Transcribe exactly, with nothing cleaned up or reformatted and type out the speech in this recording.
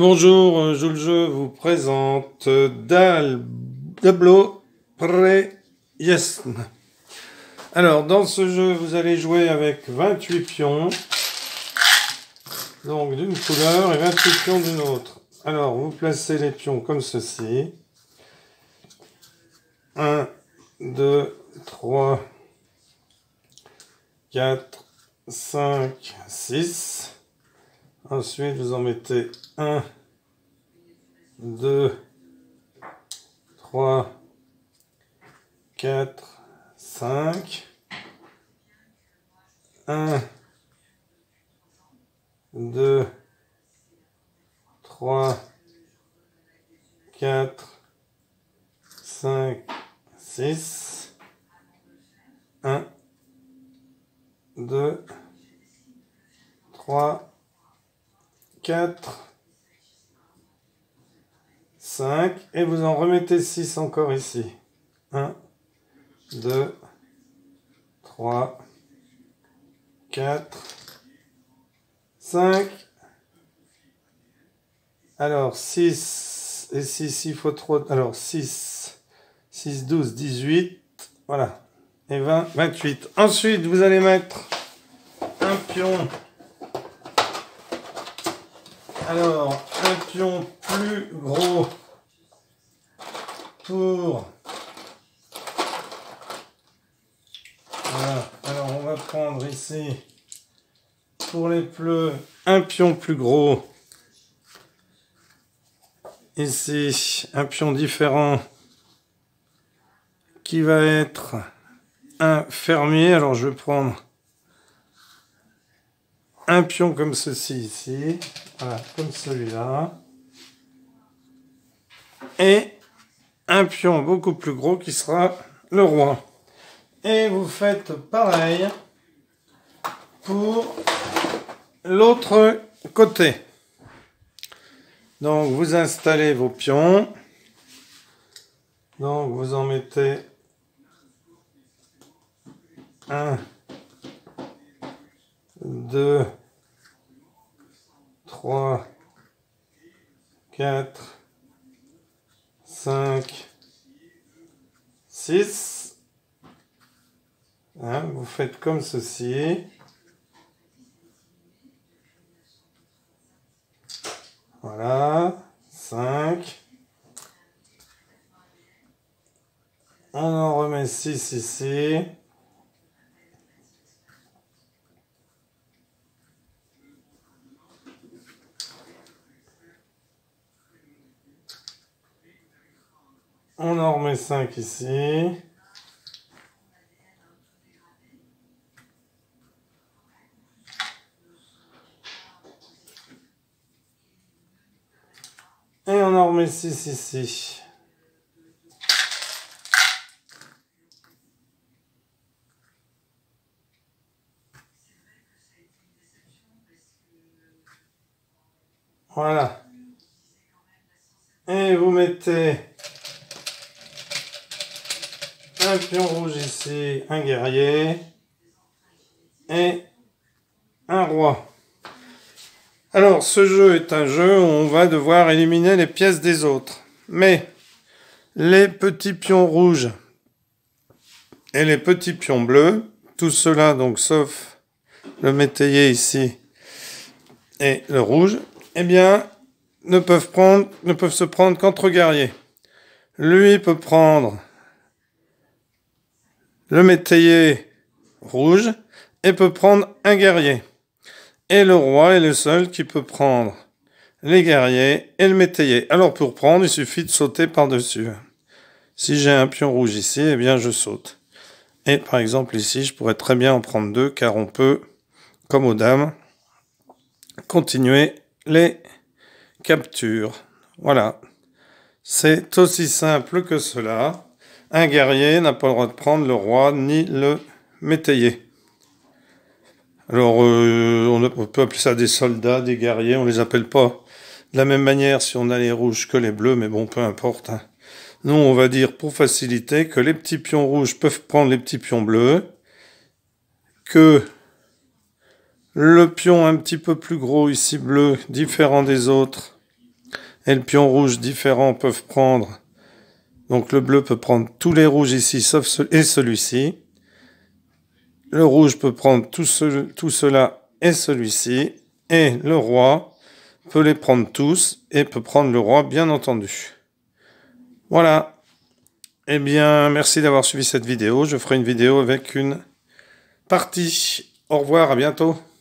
Bonjour, je le jeu vous présente Dal Dablo Prejesn. Alors, dans ce jeu, vous allez jouer avec vingt-huit pions, donc d'une couleur, et vingt-huit pions d'une autre. Alors, vous placez les pions comme ceci. un, deux, trois, quatre, cinq, six. Ensuite, vous en mettez un, deux, trois, quatre, cinq. un, deux, trois, quatre, cinq, six. un, deux, trois, quatre, cinq, et vous en remettez six encore ici. un, deux, trois, quatre, cinq. Alors, six et six, il faut trop. Alors, six, six, douze, dix-huit. Voilà. Et vingt, vingt-huit. Ensuite, vous allez mettre un pion. Alors, un pion plus gros pour... Voilà. Alors, on va prendre ici, pour les bleus, un pion plus gros. Ici, un pion différent qui va être un fermier. Alors, je vais prendre un pion comme ceci ici. Voilà, comme celui-là. Et un pion beaucoup plus gros qui sera le roi. Et vous faites pareil pour l'autre côté. Donc, vous installez vos pions. Donc, vous en mettez un, deux, trois, quatre, cinq, six. Hein, vous faites comme ceci. Voilà, cinq. On en remet six ici. On en remet cinq ici. Et on en remet six ici. Voilà. Et vous mettez un pion rouge ici, un guerrier et un roi. Alors, ce jeu est un jeu où on va devoir éliminer les pièces des autres. Mais les petits pions rouges et les petits pions bleus, tout cela donc sauf le métayer ici et le rouge, eh bien, ne peuvent prendre, ne peuvent se prendre qu'entre guerriers. Lui peut prendre le métayer rouge et peut prendre un guerrier. Et le roi est le seul qui peut prendre les guerriers et le métayer. Alors pour prendre, il suffit de sauter par-dessus. Si j'ai un pion rouge ici, eh bien je saute. Et par exemple ici, je pourrais très bien en prendre deux, car on peut, comme aux dames, continuer les captures. Voilà. C'est aussi simple que cela. Un guerrier n'a pas le droit de prendre le roi ni le métayer. Alors, euh, on peut appeler ça des soldats, des guerriers, on les appelle pas de la même manière si on a les rouges que les bleus, mais bon, peu importe. Hein. Nous, on va dire, pour faciliter, que les petits pions rouges peuvent prendre les petits pions bleus, que le pion un petit peu plus gros, ici bleu, différent des autres, et le pion rouge différents peuvent prendre. Donc le bleu peut prendre tous les rouges ici, sauf ce, et celui-ci. Le rouge peut prendre tout, ce, tout cela et celui-ci. Et le roi peut les prendre tous et peut prendre le roi, bien entendu. Voilà. Eh bien, merci d'avoir suivi cette vidéo. Je ferai une vidéo avec une partie. Au revoir, à bientôt.